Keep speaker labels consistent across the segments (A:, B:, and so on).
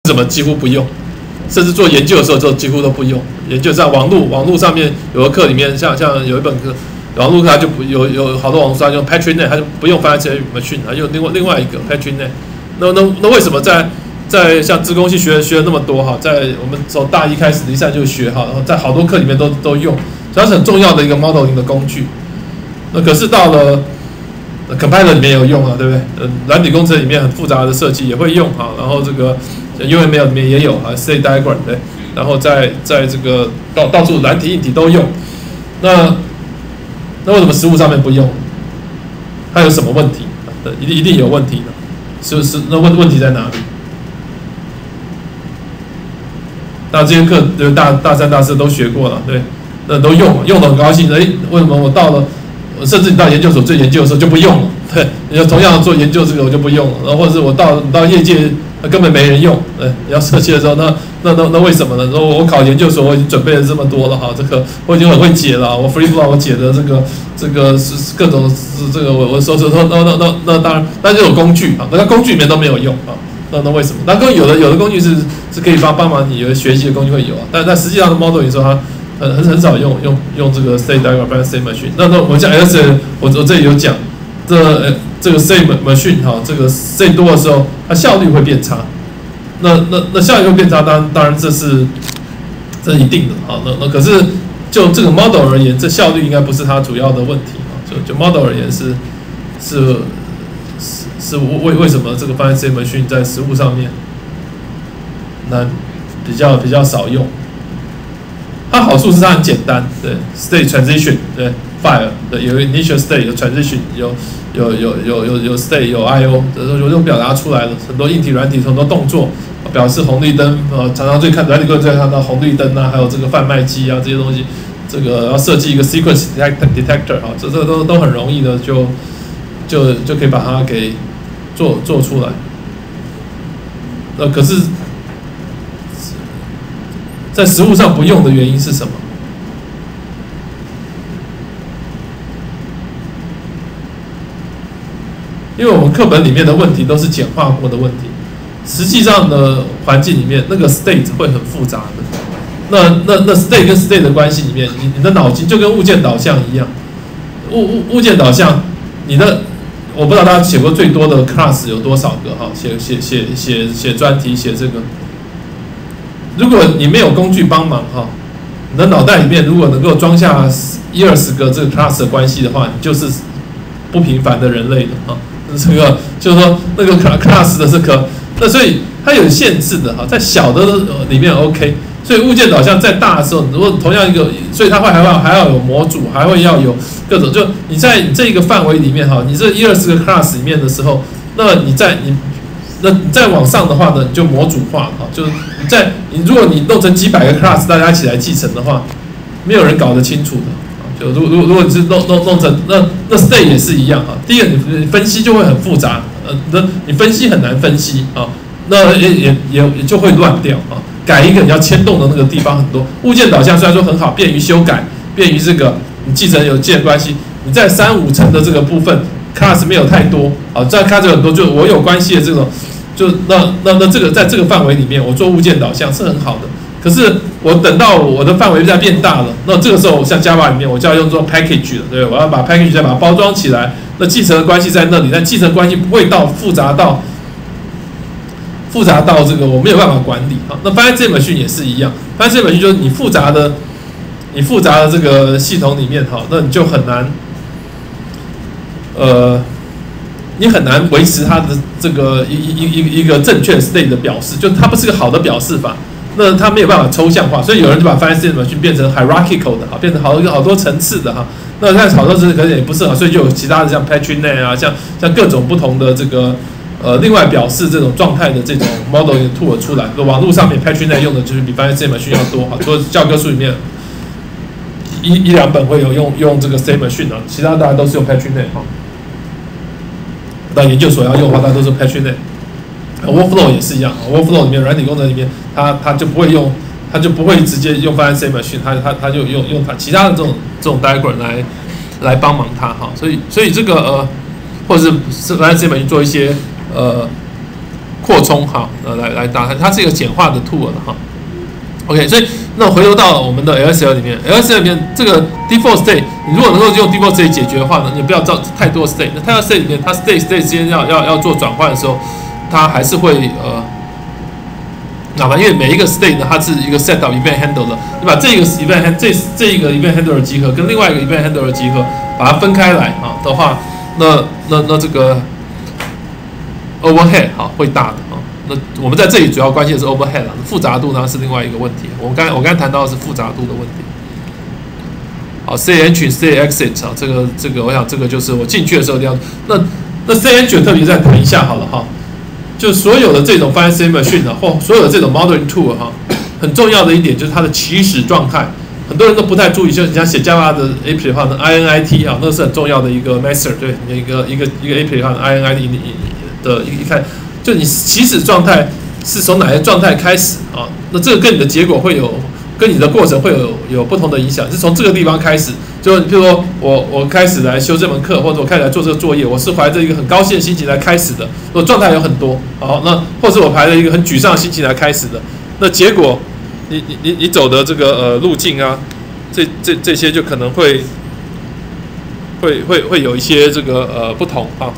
A: 怎么几乎不用，甚至做研究的时候就几乎都不用。研究在网络上面有的课里面，像有一本课，网络课它就不有好多网络上用 Patrinet， 它就不用 Financial Machine， 它用另外一个 Patrinet。那为什么在像资工系学了那么多哈，在我们从大一开始离散就学哈，然后在好多课里面都用，所以它是很重要的一个 modeling 的工具。那可是到了 compiler 里面有用啊，对不对？软体工程里面很复杂的设计也会用哈，然后这个 UML 里面也有啊 ，state diagram 对，然后在这个到处软体硬体都用。那为什么实务上面不用？它有什么问题？一定有问题的，是不是？那问题在哪里？那这些课对大三大四都学过了，对，那都用得很高兴。为什么我到了，甚至你到研究所做研究的时候就不用了？对，你要同样做研究这个我就不用了。然后或者是我到业界根本没人用，对，你要设计的时候，那为什么呢？说我考研究所我已经准备了这么多了哈，这个我已经很会解了，我 FreeFlow 我解的这个是各种是这个我说那当然那就有工具啊，那工具里面都没有用啊。那为什么？那有的工具是可以帮忙你有学习的工具会有啊，但实际上的 model 你说它很少用这个 state diagram 或者 state machine。那我讲 S， 我这里有讲，这个 state machine 哈，这个 state 多的时候，它效率会变差。那效率会变差，当然这是一定的啊。那可是就这个 model 而言，这效率应该不是它主要的问题啊。就 model 而言是为什么这个 Financial Machine 在实务上面比较少用？它好处是它很简单，对 ，state transition， 对 ，file， 对，有 initial state， 有 transition， 有 state， 有 I/O， 我就表达出来了，很多硬体、软体很多动作，表示红绿灯，常常软体课最看到红绿灯啊，还有这个贩卖机啊这些东西，这个要设计一个 sequence detector 啊，这都很容易的就可以把它给做出来。可是，在实务上不用的原因是什么？因为我们课本里面的问题都是简化过的问题，实际上的环境里面那个 state 会很复杂的。那 state 跟 state 的关系里面，你的脑筋就跟物件导向一样，物件导向，我不知道大家写过最多的 class 有多少个哈？写专题写这个，如果你没有工具帮忙哈，你的脑袋里面如果能够装下10-20个这个 class 的关系的话，你就是不平凡的人类了哈。这个就是说那个 class 的这个，那所以它有限制的哈，在小的里面 OK。所以物件导向在大的时候，如果同样一个，所以它还要有模组，还会要有各种。就你在你这一个范围里面哈，你这10-20个 class 里面的时候，那你再往上的话呢，你就模组化哈，就是如果你弄成几百个 class， 大家一起来继承的话，没有人搞得清楚的。就如果你是弄成那 state 也是一样哈。第一个你分析就会很复杂，你分析很难分析啊，那也就会乱掉啊。改一个你要牵动的那个地方很多，物件导向虽然说很好，便于修改，便于这个你继承有间关系，你在3-5层的这个部分 class 没有太多，好，在 class 很多，就我有关系的这种，就那这个在这个范围里面，我做物件导向是很好的。可是我等到我的范围再变大了，那这个时候像 Java 里面，我就要用做 package 了，对，我要把 package 再把它包装起来，那继承的关系在那里，但继承关系不会复杂到这个我没有办法管理啊。那 Financial Machine 也是一样 ，Financial Machine 就是你复杂的这个系统里面哈，那你就很难，你很难维持它的这个一个正确 state 的表示，就它不是个好的表示法，那它没有办法抽象化，所以有人就把 Financial Machine 变成 hierarchical 的哈，变成好多层次的哈。那在好多层次可能也不是啊，所以就有其他的像 Patrinet 啊，像各种不同的这个。另外表示这种状态的这种 modeling tool 出来，网络上面 Patrinet 用的就是比 Financial Machine 要多哈，除了教科书里面1-2本会有用这个 state machine 啊，其他大家都是用 Patrinet 哈。到研究所要用的话，大家都是 Patrinet。Workflow 也是一样 ，Workflow 里面软体工程里面，它就不会直接用 Financial Machine， 它就用它其他的这种 diagram 来帮忙它哈，所以这个或者是 Financial Machine 做一些扩充哈，来达成，它是一个简化的 tool 的哈。OK， 所以那回头到我们的 LSL 里面 ，LSL 里面这个 default state， 你如果能够用 default state 解决的话呢，你不要造太多 state。那太多 state 里面，它 state 之间要做转换的时候，它还是会哪怕因为每一个 state 呢，它是一个 set of event handler， 你把这个 event 这一个 event handler 集合跟另外一个 event handler 集合，把它分开来啊的话，那这个 overhead 会大的啊。那我们在这里主要关心的是 overhead 啦，复杂度呢是另外一个问题。我刚才谈到的是复杂度的问题。好 ，say entry、say exit 啊，这个，我想这个就是我进去的时候一定要。那 say entry 特别再谈一下好了哈，就所有的这种 Find State Machine 啊，或所有的这种 Modeling Tool 哈，很重要的一点就是它的起始状态，很多人都不太注意，就是你像写 Java 的 API 的话呢 ，init 啊，那是很重要的一个 master， 对，一个 API 的话 init 的一看。就你起始状态是从哪些状态开始啊？那这个跟你的结果会有，跟你的过程会有不同的影响。是从这个地方开始，就比如说我开始来修这门课，或者我开始来做这个作业，我是怀着一个很高兴的心情来开始的，我状态有很多，好，那或者我怀着一个很沮丧的心情来开始的，那结果你走的这个路径啊，这些就可能会有一些这个不同啊。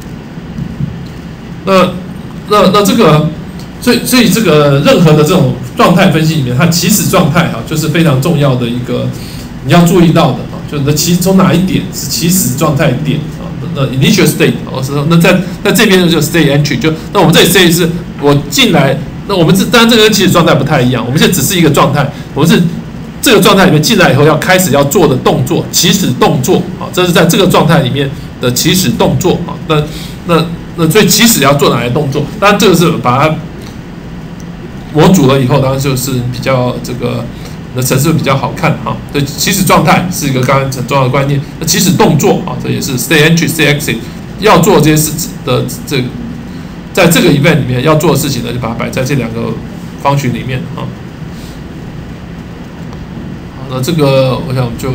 A: 那这个，所以这个任何的这种状态分析里面，它起始状态啊，就是非常重要的一个你要注意到的啊，就你的从哪一点是起始状态点啊？那 initial state， 那在这边就 state entry， 就那我们这里 state 是我进来，那我们当然这个跟起始状态不太一样，我们现在只是一个状态，我们是这个状态里面进来以后要开始要做的动作，起始动作啊，这是在这个状态里面的起始动作啊，那所以起始要做哪些动作？当然这个是把它模组了以后，当然就是比较这个的程式比较好看哈。对，起始状态是一个刚刚很重要的观念。那起始动作啊，这也是 state entry、state exit 要做这些事的在这个 event 里面要做的事情呢，就把它摆在这两个方群里面啊。好，那这个我想就。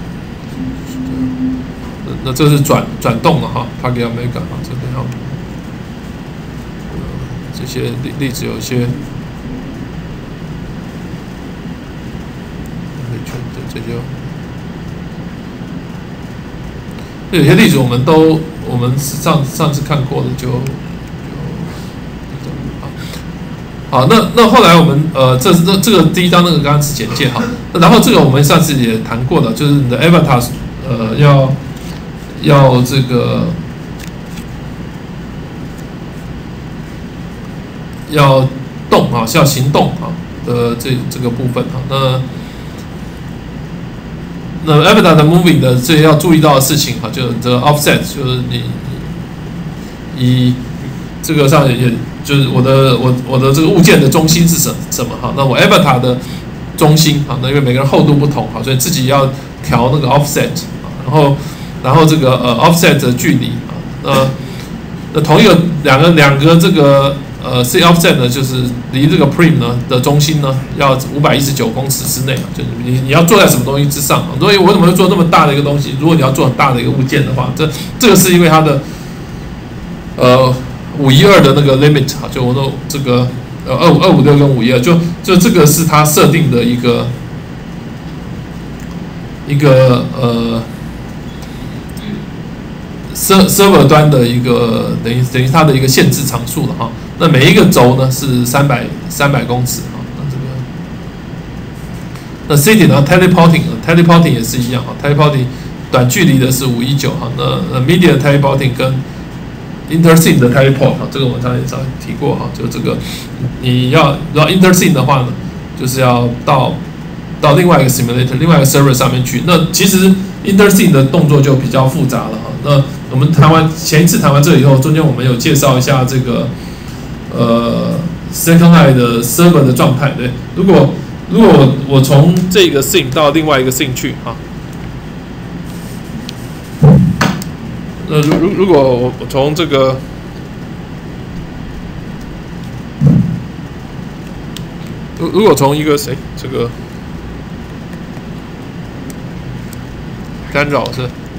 A: 那这是转动了哈 ，target omega 啊，这边要这些例子有一些，有些例子我们上次看过的就好，那后来我们这个第一章那个刚刚是简介哈，然后这个我们上次也谈过了，就是你的 avatar 要这个要动啊，是要行动啊的这个部分啊。那 avatar 的 moving 的这要注意到的事情哈，就这个 offset， 就是以这个上也就是我的这个物件的中心是什么哈？那我 avatar 的中心啊，那因为每个人厚度不同哈，所以自己要调那个 offset 啊，然后这个offset 的距离啊，那同一个两个这个C offset 呢，就是离这个 prim 呢的中心呢要519公尺之内啊，就是你要坐在什么东西之上啊？所以我怎么会做那么大的一个东西？如果你要做很大的一个物件的话，这个是因为它的512的那个 limit 啊，就我都这个256跟512，就这个是它设定的一个server 端的一个等于它的一个限制常数了哈。那每一个轴呢是300公尺啊。那 city 呢 teleporting 也是一样哈 ，teleporting 短距离的是519哈。那 medium teleporting 跟 interscene 的 teleport 哈，这个我们刚才也提过哈，就这个你要 interscene 的话呢，就是要到另外一个 simulator 另外一个 server 上面去。那其实 interscene 的动作就比较复杂了哈。那我们前一次谈完这以后，中间我们有介绍一下这个second line 的 server 的状态，对。如果我从这个 scene 到另外一个 scene 去哈，那如果我从这个如果从一个这个干扰是。